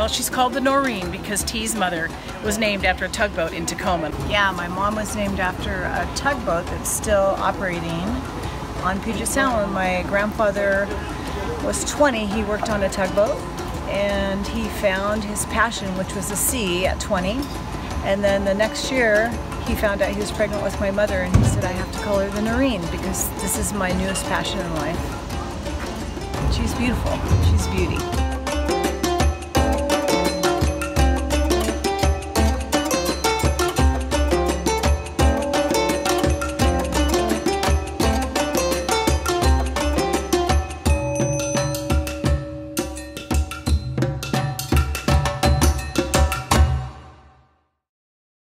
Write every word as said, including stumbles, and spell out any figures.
Well, she's called the Noreen because T's mother was named after a tugboat in Tacoma. Yeah, my mom was named after a tugboat that's still operating on Puget Sound. My grandfather was twenty, he worked on a tugboat, and he found his passion, which was the sea, at twenty. And then the next year, he found out he was pregnant with my mother, and he said, I have to call her the Noreen because this is my newest passion in life. She's beautiful. She's beauty.